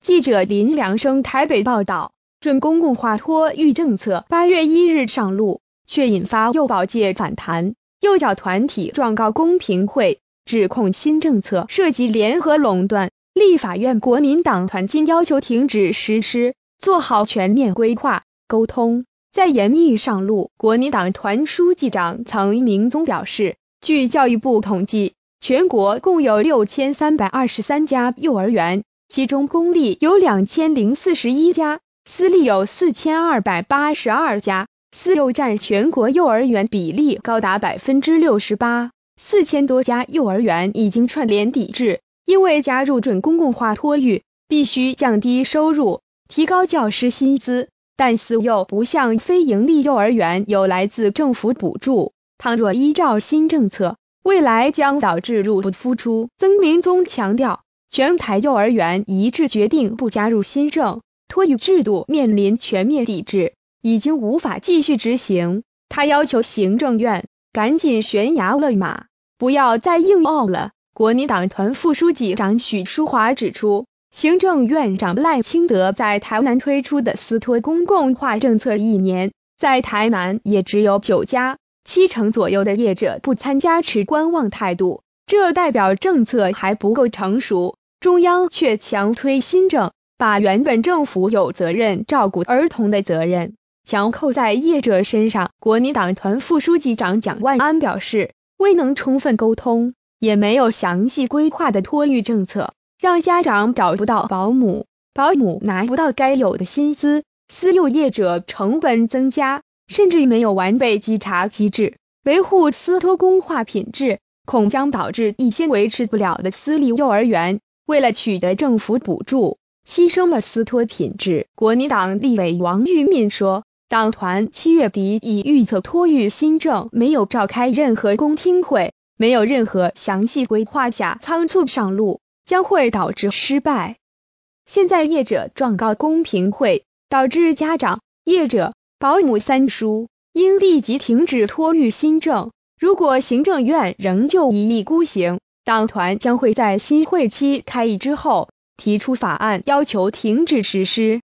记者林良生台北报道，准公共化托育政策8月1日上路，却引发幼保界反弹。幼教团体状告公平会，指控新政策涉及联合垄断。立法院国民党团今要求停止实施，做好全面规划沟通，在研议上路。国民党团书记长曾明宗表示，据教育部统计，全国共有6323家幼儿园，其中公立有2041家，私立有4282家，私幼占全国幼儿园比例高达 68%。4000多家幼儿园已经串联抵制，因为加入准公共化托育，必须降低收入，提高教师薪资，但私幼不像非营利幼儿园有来自政府补助，倘若依照新政策，未来将导致入不敷出。曾明宗强调，全台幼儿园一致决定不加入新政，托育制度面临全面抵制，已经无法继续执行。他要求行政院赶紧悬崖勒马，不要再硬拗了。国民党团副书记长许淑华指出，行政院长赖清德在台南推出的私托公共化政策1年，在台南也只有9家，70%左右的业者不参加，持观望态度，这代表政策还不够成熟。中央却强推新政，把原本政府有责任照顾儿童的责任强扣在业者身上。国民党团副书记长蒋万安表示，未能充分沟通，也没有详细规划的托育政策，让家长找不到保姆，保姆拿不到该有的薪资，私幼业者成本增加，甚至没有完备稽查机制，维护私托公化品质，恐将导致一些维持不了的私立幼儿园为了取得政府补助，牺牲了私托品质。国民党立委王玉敏说，党团7月底已预测托育新政没有召开任何公听会，没有任何详细规划下仓促上路，将会导致失败。现在业者状告公平会，导致家长、业者、保姆三输，应立即停止托育新政。如果行政院仍旧一意孤行，党团将会在新会期开议之后提出法案，要求停止实施。